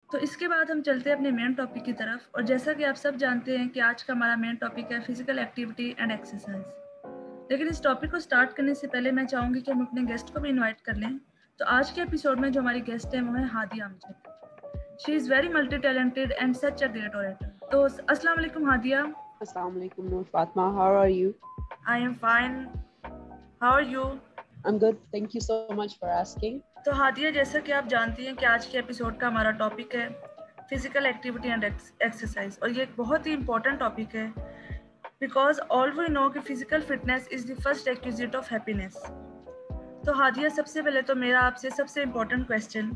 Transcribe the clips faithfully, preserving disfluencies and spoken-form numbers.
تو اس کے بعد ہم چلتے ہیں اپنے مین ٹاپک کی طرف، اور جیسا کہ آپ سب جانتے ہیں کہ آج کا ہمارا مین ٹاپک ہے فزیکل ایکٹیویٹی اینڈ ایکسرسائز۔ لیکن اس ٹاپک کو سٹارٹ کرنے سے پہلے میں چاہوں گی کہ ہم اپنے گیسٹ کو بھی انوائٹ کر لیں۔ تو آج کے ایپیسوڈ میں جو ہماری گیسٹ ہیں وہ ہے Hadia Amjad. She is very multi talented and such a great orator. تو السلام علیکم ہادیہ۔ السلام علیکم Noor Fatima, how are you? I am fine, how are you? I'm good, thank you so much for asking. تو ہادیہ، جیسا کہ آپ جانتی ہیں کہ آج کے ایپیسوڈ کا ہمارا ٹاپک ہے فزیکل ایکٹیویٹی اینڈ ایکسرسائز، اور یہ ایک بہت ہی امپورٹنٹ ٹاپک ہے بیکاز آل وی نو کہ physical fitness is the first requisite of happiness. تو ہادیہ، سب سے پہلے تو میرا آپ سے سب سے امپورٹنٹ کویسچن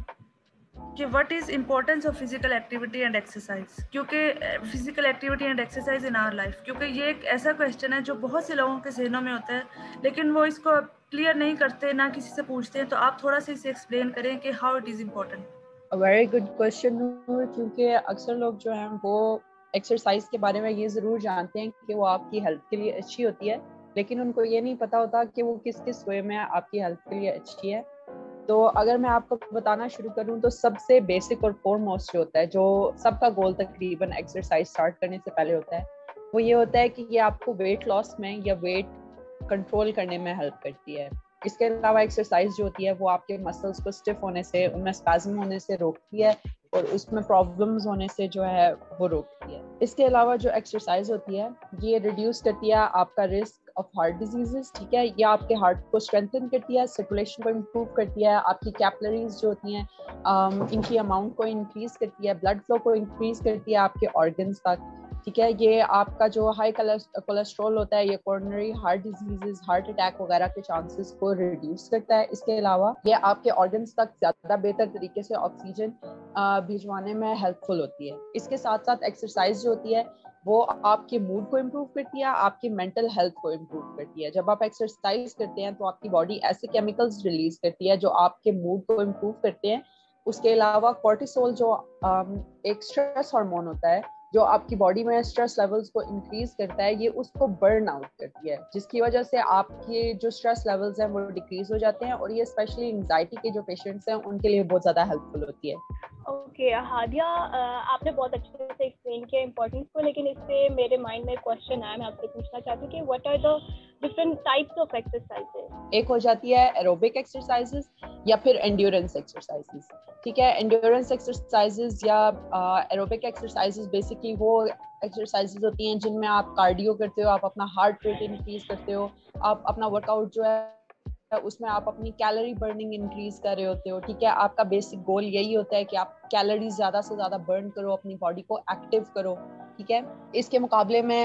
کہ what is importance of physical activity and exercise, کیونکہ physical activity and exercise in our life, کیونکہ یہ ایک ایسا کویسچن ہے جو بہت سے لوگوں کے ذہنوں میں ہوتا ہے لیکن وہ اس کو کلیئر نہیں کرتے، نہ کسی سے پوچھتے ہیں۔ تو آپ تھوڑا سا اسے ایکسپلین کریں کہ how it is important. A very good question Noor, کیونکہ اکثر لوگ جو ہیں وہ ایکسرسائز کے بارے میں یہ ضرور جانتے ہیں کہ وہ آپ کی ہیلتھ کے لیے اچھی ہوتی ہے، لیکن ان کو یہ نہیں پتا ہوتا کہ وہ کس کس وے میں آپ کی ہیلتھ کے لیے اچھی ہے۔ تو اگر میں آپ کو بتانا شروع کروں تو سب سے بیسک اور فور موسٹ جو ہوتا ہے، جو سب کا گول تقریباً ایکسرسائز اسٹارٹ کرنے سے پہلے ہوتا ہے، وہ یہ ہوتا ہے کہ یہ آپ کو ویٹ لاس میں یا ویٹ کنٹرول کرنے میں ہیلپ کرتی ہے۔ اس کے علاوہ ایکسرسائز جو ہوتی ہے وہ آپ کے مسلس کو اسٹف ہونے سے، ان میں اسپازم ہونے سے روکتی ہے، اور اس میں پرابلمز ہونے سے جو ہے وہ روکتی ہے۔ اس کے علاوہ جو ایکسرسائز ہوتی ہے یہ ریڈیوس کرتی ہے آپ کا رسک آف ہارٹ ڈیزیزز، ٹھیک ہے، یہ آپ کے ہارٹ کو اسٹرینتھن کرتی ہے، سرکولیشن کو امپروو کرتی ہے، آپ کی کیپلریز جو ہوتی ہیں ان کی اماؤنٹ کو انکریز کرتی ہے، بلڈ فلو کو انکریز کرتی ہے آپ کے آرگنز تک، ٹھیک ہے۔ یہ آپ کا جو ہائی کولیسٹرول ہوتا ہے، یہ coronary heart diseases, heart attack وغیرہ کے چانسز کو ریڈیوس کرتا ہے۔ اس کے علاوہ یہ آپ کے آرگنز تک زیادہ بہتر طریقے سے آکسیجن بھیجوانے میں ہیلپ فل ہوتی ہے۔ اس کے ساتھ ساتھ ایکسرسائز جو ہوتی ہے وہ آپ کے موڈ کو امپروو کرتی ہے، آپ کی مینٹل ہیلتھ کو امپروو کرتی ہے۔ جب آپ ایکسرسائز کرتے ہیں تو آپ کی باڈی ایسے کیمیکلز ریلیز کرتی ہے جو آپ کے موڈ کو امپروو کرتے ہیں۔ اس کے علاوہ کورٹیسول جو ایک اسٹریس ہارمون ہوتا ہے جو آپ کی باڈی میں اسٹریس لیولز کو انکریز کرتا ہے، یہ اس کو برن آؤٹ کرتی ہے، جس کی وجہ سے آپ کے جو اسٹریس لیولز ہیں وہ ڈیکریز ہو جاتے ہیں، اور یہ اسپیشلی انگزائٹی کے جو پیشنٹس ہیں ان کے لیے بہت زیادہ ہیلپ فل ہوتی ہے۔ اوکے ہادیہ، آپ نے بہت اچھے سے ایکسپلین کیا امپورٹینس کو، لیکن اس سے میرے مائنڈ میں ایک کوشچن آیا، میں آپ سے پوچھنا چاہتی ہوں کہ what are the different types of exercises? ایک ہو جاتی ہے ایروبک ایکسرسائزز یا پھر انڈیورنس ایکسرسائزز، ٹھیک ہے۔ انڈیورنس ایکسرسائزز یا ایروبک ایکسرسائزز بیسکلی وہ ایکسرسائزز ہوتی ہیں جن میں آپ کارڈیو کرتے ہو، آپ اپنا ہارٹ ریٹ انکریز کرتے ہو، آپ اپنا ورک آؤٹ جو ہے اس میں آپ اپنی کیلری برننگ انکریز کر رہے ہوتے ہو، ٹھیک ہے۔ آپ کا بیسک گول یہی ہوتا ہے کہ آپ کیلریز زیادہ سے زیادہ برن کرو، اپنی باڈی کو ایکٹیو کرو، ٹھیک ہے۔ اس کے مقابلے میں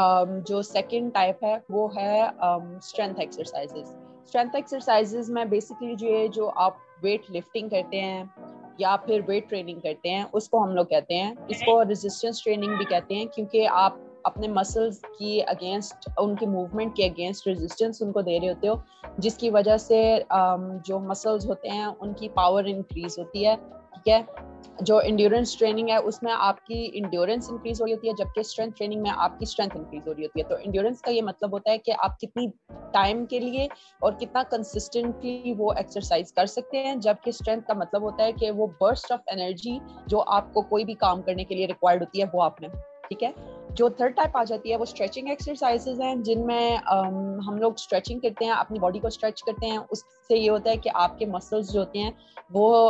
جو سیکنڈ ٹائپ ہے وہ ہے اسٹرینتھ ایکسرسائزز۔ اسٹرینتھ ایکسرسائزز میں بیسکلی جو ہے جو آپ ویٹ لفٹنگ کرتے ہیں یا پھر ویٹ ٹریننگ کرتے ہیں اس کو ہم لوگ کہتے ہیں، اس کو ریزسٹنس ٹریننگ بھی کہتے ہیں، کیونکہ آپ اپنے مسلز کی اگینسٹ، ان کی موومنٹ کے اگینسٹ ریزسٹنس ان کو دے رہے ہوتے ہو، جس کی وجہ سے جو مسلز ہوتے ہیں ان کی پاور انکریز ہوتی ہے، ٹھیک ہے۔ جو انڈیورنس ٹریننگ ہے اس میں آپ کی انڈیورنس انکریز ہو رہی ہوتی ہے، جبکہ اسٹرینتھ ٹریننگ میں آپ کی اسٹرینتھ انکریز ہو رہی ہوتی ہے۔ تو انڈیورنس کا یہ مطلب ہوتا ہے کہ آپ کتنی ٹائم کے لیے اور کتنا کنسسٹنٹلی وہ ایکسرسائز کر سکتے ہیں، جبکہ اسٹرینتھ کا مطلب ہوتا ہے کہ وہ برسٹ آف انرجی جو آپ کو کوئی بھی کام کرنے کے لیے ریکوائرڈ ہوتی ہے وہ آپ نے، ٹھیک ہے۔ جو تھرڈ ٹائپ آ جاتی ہے وہ اسٹریچنگ ایکسرسائزز ہیں، جن میں ہم لوگ اسٹریچنگ کرتے ہیں، اپنی باڈی کو اسٹریچ کرتے ہیں۔ اس سے یہ ہوتا ہے کہ آپ کے مسلز جو ہوتے ہیں وہ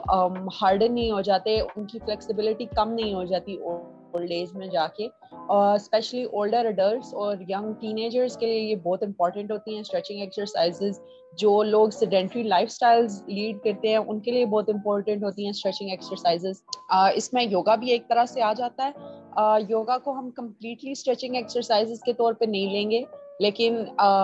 ہارڈن نہیں ہو جاتے، ان کی فلیکسیبلٹی کم نہیں ہو جاتی اولڈ ایج میں جا کے، اور اسپیشلی اولڈر اڈلٹس اور ینگ ٹین ایجرس کے لیے یہ بہت امپورٹنٹ ہوتی ہیں اسٹریچنگ ایکسرسائزز۔ جو لوگ سیڈنٹری لائف سٹائلز لیڈ کرتے ہیں ان کے لیے بہت امپورٹنٹ ہوتی ہیں اسٹریچنگ ایکسرسائزز۔ اس میں یوگا بھی ایک طرح سے آ جاتا ہے۔ یوگا کو ہم کمپلیٹلی اسٹریچنگ ایکسرسائزز کے طور پہ نہیں لیں گے، لیکن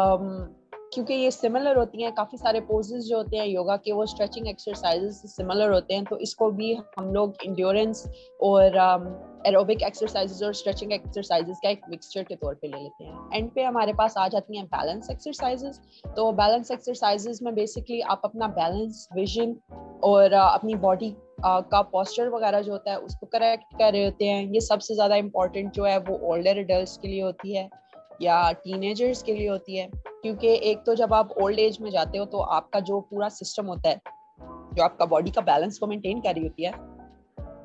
کیونکہ یہ سملر ہوتی ہیں، کافی سارے پوزز جو ہوتے ہیں یوگا کے وہ اسٹریچنگ ایکسرسائزز سے سملر ہوتے ہیں، تو اس کو بھی ہم لوگ انڈیورنس اور ایروبک ایکسرسائزز اور اسٹریچنگ ایکسرسائزز کا ایک مکسچر کے طور پہ لے لیتے ہیں۔ اینڈ پہ ہمارے پاس آ جاتی ہیں بیلنس ایکسرسائزز۔ تو بیلنس ایکسرسائزز میں بیسکلی آپ اپنا بیلنس، ویژن اور اپنی باڈی کا پوسچر وغیرہ جو ہوتا ہے اس کو کریکٹ کر رہے ہوتے ہیں۔ یہ سب سے زیادہ امپورٹنٹ جو ہے وہ اولڈر ایڈلٹس کے لیے ہوتی ہے یا ٹین ایجرس کے لیے ہوتی ہے، کیونکہ ایک تو جب آپ اولڈ ایج میں جاتے ہو تو آپ کا جو پورا سسٹم ہوتا ہے جو آپ کا باڈی کا بیلنس کو مینٹین کر رہی ہوتی ہے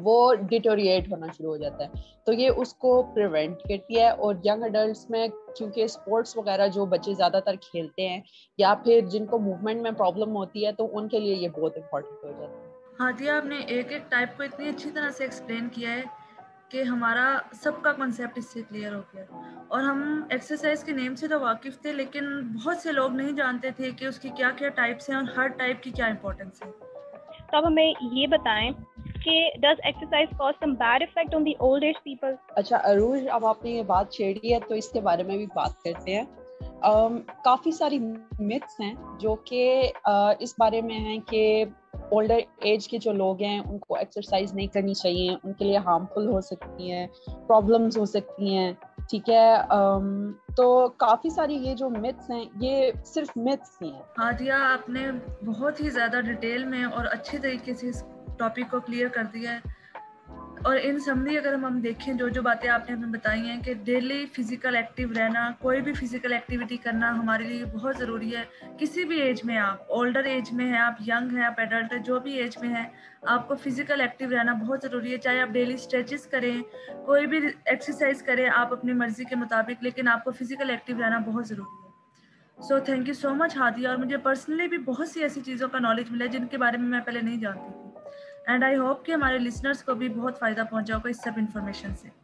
وہ ڈیٹوریٹ ہونا شروع ہو جاتا ہے. تو یہ اس کو پریونٹ کرتی ہے. اور ینگ ایڈلٹس میں کیونکہ اسپورٹس وغیرہ جو بچے زیادہ تر کھیلتے ہیں یا پھر جن کو موومنٹ میں پرابلم ہوتی ہے تو ان کے لیے یہ بہت امپورٹنٹ ہو جاتا ہے. ہادیہ آپ نے ایک ایک ٹائپ کو اتنی اچھی طرح سے ایکسپلین کیا ہے کہ ہمارا سب کا کنسیپٹ اس سے کلیئر ہو گیا. اور ہم ایکسرسائز کے نیم سے تو واقف تھے لیکن بہت سے لوگ نہیں جانتے تھے کہ اس کی کیا کیا ٹائپس ہیں اور ہر ٹائپ کی کیا امپورٹنس ہے. تو اب ہمیں یہ بتائیں کہ does exercise cause some bad effect on the old age people? اچھا عروج، اب آپ نے یہ بات چھیڑی ہے تو اس کے بارے میں بھی بات کرتے ہیں. um, کافی ساری متس ہیں جو کہ uh, اس بارے میں ہیں کہ اولڈر ایج کے جو لوگ ہیں ان کو ایکسرسائز نہیں کرنی چاہیے، ان کے لیے ہارمفل ہو سکتی ہیں، پرابلمس ہو سکتی ہیں. ٹھیک ہے، um, تو کافی ساری یہ جو متس ہیں یہ صرف متس ہی ہیں. ہادیہ آپ نے بہت ہی زیادہ ڈیٹیل میں اور اچھے طریقے سے اس ٹاپک کو کلیئر کر دیا ہے. اور ان سمری اگر ہم ہم دیکھیں جو جو باتیں آپ نے ہمیں بتائی ہیں کہ ڈیلی فزیکل ایکٹیو رہنا، کوئی بھی فزیکل ایکٹیویٹی کرنا ہمارے لیے بہت ضروری ہے. کسی بھی ایج میں، آپ اولڈر ایج میں ہیں، آپ ینگ ہیں، آپ ایڈلٹ ہیں، جو بھی ایج میں ہیں، آپ کو فزیکل ایکٹیو رہنا بہت ضروری ہے. چاہے آپ ڈیلی اسٹریچز کریں، کوئی بھی ایکسرسائز کریں آپ اپنی مرضی کے مطابق، لیکن آپ کو فزیکل ایکٹیو رہنا بہت ضروری ہے. So thank you so much Hadia. اور مجھے پرسنلی بھی بہت سی ایسی چیزوں کا نالج ملا جن کے بارے میں میں پہلے نہیں جانتی تھی. اینڈ آئی ہوپ کہ ہمارے لسنرس کو بھی بہت فائدہ پہنچا ہوگا اس سب انفارمیشن سے.